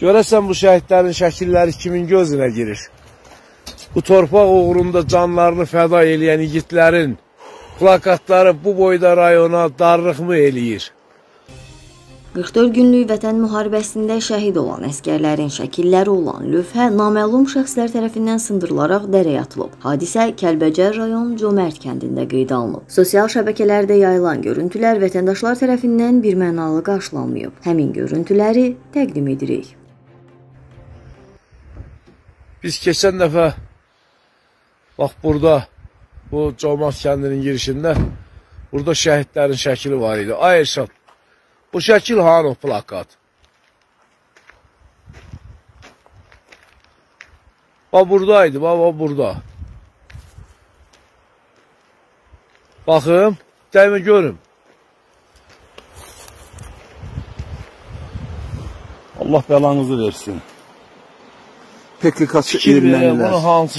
Görəsən bu şəhidlərin şəkilləri kimin gözünə girir? Bu torpaq uğrunda canlarını fəda eləyən igidlərin plakatları bu boyda rayona darlıqmı eləyir? 44 günlük vətən müharibəsində şəhid olan əskərlərin şəkilləri olan lövhə naməlum şəxslər tərəfindən sındırılaraq dərəyə atılıb. Hadisə Kəlbəcər rayon Cömərd kəndində qeydə alınıb. Sosial şəbəkələrdə yayılan görüntülər vətəndaşlar tərəfindən birmənalı qarşılanmayıb. Həmin görüntüləri təqdim edirik. Biz keçən dəfə bax burada, bu Cömərd kəndinin girişində burada şəhidlərin şəkili var idi. Ay Erşad, bu şəkil hanı o plakat? Bax buradaydı, bax burada. Baxım, dəymi görüm. Allah bəlanızı versin. PKK-çı Fikir verin, bunu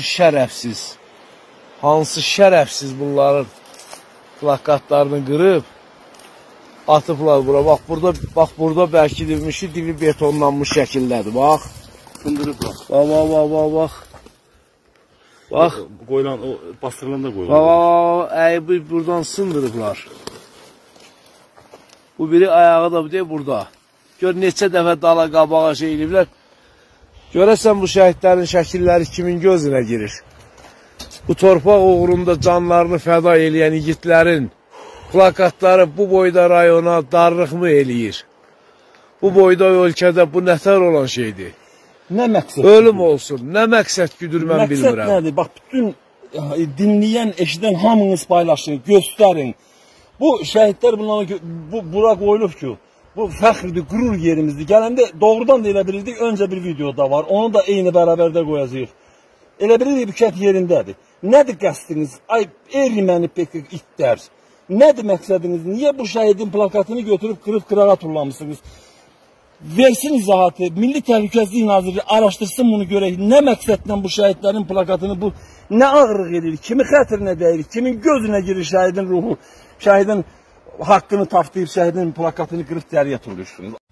hansı şərəfsiz bunların plakatlarını qırıb, atıblar bura. Bax burada bəlkə demişi dili betonlanmış şəkildədir. Bax. Sındırıblar. Bax. Bax. Qoyulan, o bastırılanda qoyulan. Bax, əybi buradan sındırıblar. Bu biri ayağı da deyil burada. Gör neçə dəfə dala qabağa şey eləyiblər. Görəsən bu şəhidlərin şəkilləri kimin gözünə girir? Bu torpaq uğrunda canlarını fəda eləyən igidlərin plakatları bu boyda rayona darlıqmı eləyir? Bu boyda ölkədə bu nətər olan şeydir? Nə məqsəd? Ölüm olsun. Nə məqsəd güdür mən bilmirəm. Məqsəd nədir? Bax, bütün dinləyən, eşidən hamınız paylaşın, göstərin. Bu şəhidlər bura qoyulub ki, bu fəxrdir, qürur yerimizdir. Gələndə doğrudan da elə bilirdik, öncə bir videoda var, onu da eyni bərabərdə qoyacaq. Elə bilirdik, bu kət yerindədir. Nədir qəsdiniz? Ay, erməni peki itlər. Nədir məqsədiniz? Niyə bu şəhidin plakatını götürüb qırıb qırağa turlamışsınız? Versin izahatı, Milli Təhlükəsizlik Nazirliyi araşdırsın bunu görək. Nə məqsədlə bu şəhidlərin plakatını, bu nə ağırlıq edir, kimin xətrinə dəyir, kimin gözünə girir şəhidin ruhu, şəhidin haqqını tapdıyıb, şəhidin plakatını qırıb dəriyə turluşsunuz.